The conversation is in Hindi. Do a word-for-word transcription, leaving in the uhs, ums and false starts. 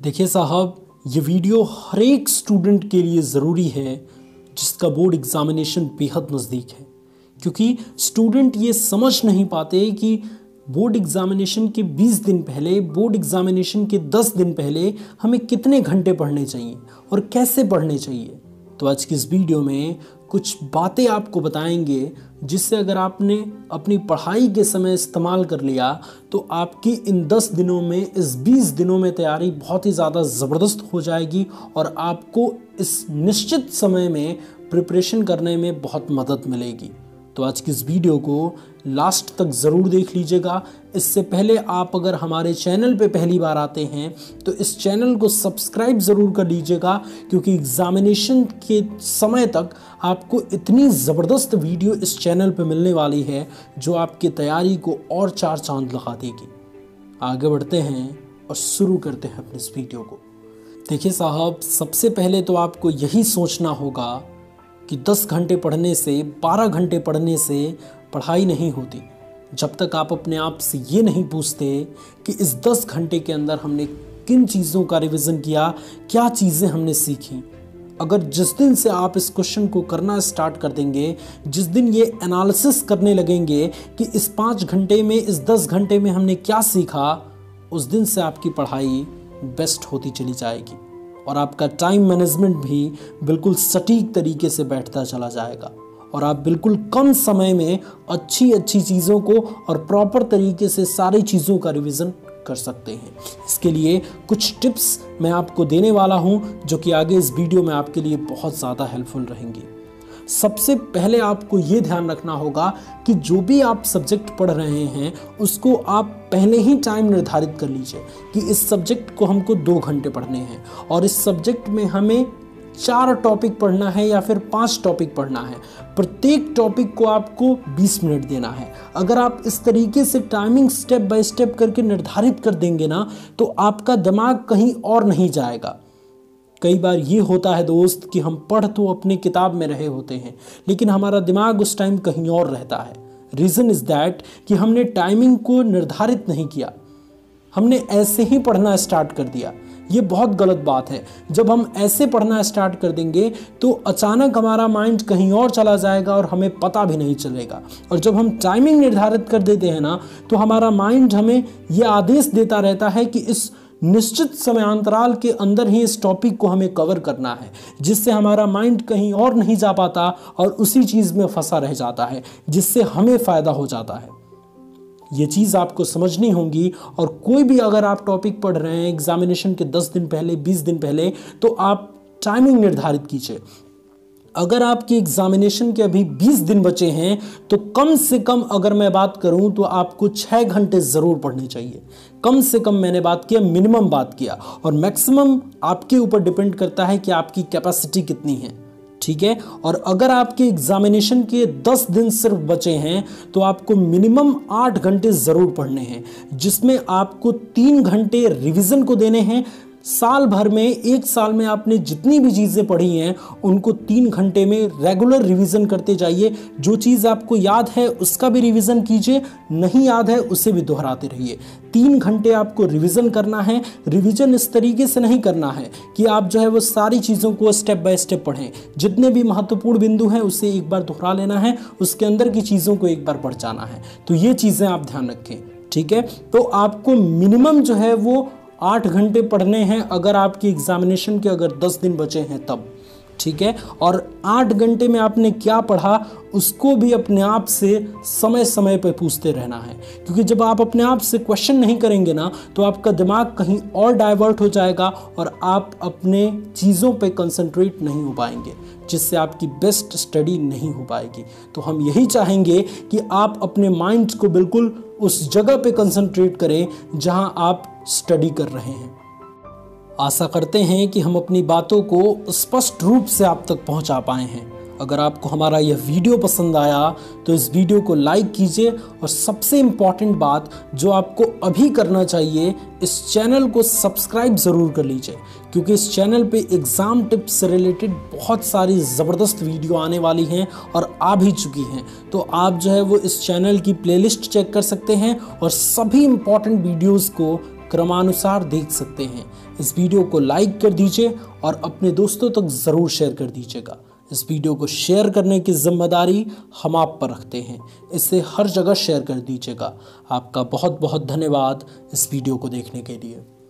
देखिए साहब, ये वीडियो हर एक स्टूडेंट के लिए ज़रूरी है जिसका बोर्ड एग्ज़ामिनेशन बेहद नज़दीक है, क्योंकि स्टूडेंट ये समझ नहीं पाते कि बोर्ड एग्ज़ामिनेशन के बीस दिन पहले, बोर्ड एग्ज़ामिनेशन के दस दिन पहले हमें कितने घंटे पढ़ने चाहिए और कैसे पढ़ने चाहिए। तो आज की इस वीडियो में कुछ बातें आपको बताएंगे जिससे अगर आपने अपनी पढ़ाई के समय इस्तेमाल कर लिया तो आपकी इन दस दिनों में, इस बीस दिनों में तैयारी बहुत ही ज़्यादा ज़बरदस्त हो जाएगी और आपको इस निश्चित समय में प्रिपरेशन करने में बहुत मदद मिलेगी। तो आज की इस वीडियो को लास्ट तक ज़रूर देख लीजिएगा। इससे पहले आप अगर हमारे चैनल पे पहली बार आते हैं तो इस चैनल को सब्सक्राइब ज़रूर कर लीजिएगा, क्योंकि एग्ज़ामिनेशन के समय तक आपको इतनी ज़बरदस्त वीडियो इस चैनल पे मिलने वाली है जो आपकी तैयारी को और चार चांद लगा देगी। आगे बढ़ते हैं और शुरू करते हैं अपनी इस वीडियो को। देखिए साहब, सबसे पहले तो आपको यही सोचना होगा कि दस घंटे पढ़ने से, बारह घंटे पढ़ने से पढ़ाई नहीं होती जब तक आप अपने आप से ये नहीं पूछते कि इस दस घंटे के अंदर हमने किन चीज़ों का रिवीजन किया, क्या चीज़ें हमने सीखी। अगर जिस दिन से आप इस क्वेश्चन को करना स्टार्ट कर देंगे, जिस दिन ये एनालिसिस करने लगेंगे कि इस पाँच घंटे में, इस दस घंटे में हमने क्या सीखा, उस दिन से आपकी पढ़ाई बेस्ट होती चली जाएगी और आपका टाइम मैनेजमेंट भी बिल्कुल सटीक तरीके से बैठता चला जाएगा और आप बिल्कुल कम समय में अच्छी अच्छी चीज़ों को और प्रॉपर तरीके से सारी चीज़ों का रिवीजन कर सकते हैं। इसके लिए कुछ टिप्स मैं आपको देने वाला हूं जो कि आगे इस वीडियो में आपके लिए बहुत ज़्यादा हेल्पफुल रहेंगी। सबसे पहले आपको ये ध्यान रखना होगा कि जो भी आप सब्जेक्ट पढ़ रहे हैं उसको आप पहले ही टाइम निर्धारित कर लीजिए कि इस सब्जेक्ट को हमको दो घंटे पढ़ने हैं और इस सब्जेक्ट में हमें चार टॉपिक पढ़ना है या फिर पांच टॉपिक पढ़ना है। प्रत्येक टॉपिक को आपको बीस मिनट देना है। अगर आप इस तरीके से टाइमिंग स्टेप बाय स्टेप करके निर्धारित कर देंगे ना तो आपका दिमाग कहीं और नहीं जाएगा। कई बार ये होता है दोस्त कि हम पढ़ तो अपनी किताब में रहे होते हैं लेकिन हमारा दिमाग उस टाइम कहीं और रहता है। रीज़न इज़ दैट कि हमने टाइमिंग को निर्धारित नहीं किया, हमने ऐसे ही पढ़ना स्टार्ट कर दिया। ये बहुत गलत बात है। जब हम ऐसे पढ़ना स्टार्ट कर देंगे तो अचानक हमारा माइंड कहीं और चला जाएगा और हमें पता भी नहीं चलेगा। और जब हम टाइमिंग निर्धारित कर देते हैं ना तो हमारा माइंड हमें ये आदेश देता रहता है कि इस निश्चित समयांतराल के अंदर ही इस टॉपिक को हमें कवर करना है, जिससे हमारा माइंड कहीं और नहीं जा पाता और उसी चीज़ में फंसा रह जाता है, जिससे हमें फ़ायदा हो जाता है। ये चीज़ आपको समझनी होगी। और कोई भी अगर आप टॉपिक पढ़ रहे हैं एग्जामिनेशन के दस दिन पहले, बीस दिन पहले, तो आप टाइमिंग निर्धारित कीजिए। अगर आपकी एग्जामिनेशन के अभी बीस दिन बचे हैं तो कम से कम अगर मैं बात करूं तो आपको छः घंटे ज़रूर पढ़ने चाहिए। कम से कम मैंने बात किया, मिनिमम बात किया, और मैक्सिमम आपके ऊपर डिपेंड करता है कि आपकी कैपेसिटी कितनी है। ठीक है। और अगर आपके एग्जामिनेशन के दस दिन सिर्फ बचे हैं तो आपको मिनिमम आठ घंटे ज़रूर पढ़ने हैं, जिसमें आपको तीन घंटे रिवीजन को देने हैं। साल भर में, एक साल में आपने जितनी भी चीज़ें पढ़ी हैं उनको तीन घंटे में रेगुलर रिवीजन करते जाइए। जो चीज़ आपको याद है उसका भी रिवीजन कीजिए, नहीं याद है उसे भी दोहराते रहिए। तीन घंटे आपको रिवीजन करना है। रिवीजन इस तरीके से नहीं करना है कि आप जो है वो सारी चीज़ों को स्टेप बाय स्टेप पढ़ें। जितने भी महत्वपूर्ण बिंदु हैं उसे एक बार दोहरा लेना है, उसके अंदर की चीज़ों को एक बार पढ़ जाना है। तो ये चीज़ें आप ध्यान रखें। ठीक है। तो आपको मिनिमम जो है वो आठ घंटे पढ़ने हैं अगर आपकी एग्जामिनेशन के अगर दस दिन बचे हैं तब। ठीक है। और आठ घंटे में आपने क्या पढ़ा उसको भी अपने आप से समय समय पर पूछते रहना है, क्योंकि जब आप अपने आप से क्वेश्चन नहीं करेंगे ना तो आपका दिमाग कहीं और डाइवर्ट हो जाएगा और आप अपने चीज़ों पे कंसंट्रेट नहीं हो पाएंगे, जिससे आपकी बेस्ट स्टडी नहीं हो पाएगी। तो हम यही चाहेंगे कि आप अपने माइंड को बिल्कुल उस जगह पे कंसंट्रेट करें जहां आप स्टडी कर रहे हैं। आशा करते हैं कि हम अपनी बातों को स्पष्ट रूप से आप तक पहुंचा पाए हैं। अगर आपको हमारा यह वीडियो पसंद आया तो इस वीडियो को लाइक कीजिए और सबसे इम्पॉर्टेंट बात जो आपको अभी करना चाहिए, इस चैनल को सब्सक्राइब ज़रूर कर लीजिए, क्योंकि इस चैनल पे एग्ज़ाम टिप्स से रिलेटेड बहुत सारी ज़बरदस्त वीडियो आने वाली हैं और आ भी चुकी हैं। तो आप जो है वो इस चैनल की प्लेलिस्ट चेक कर सकते हैं और सभी इम्पॉर्टेंट वीडियोज़ को क्रमानुसार देख सकते हैं। इस वीडियो को लाइक कर दीजिए और अपने दोस्तों तक ज़रूर शेयर कर दीजिएगा। इस वीडियो को शेयर करने की जिम्मेदारी हम आप पर रखते हैं। इसे हर जगह शेयर कर दीजिएगा। आपका बहुत बहुत धन्यवाद इस वीडियो को देखने के लिए।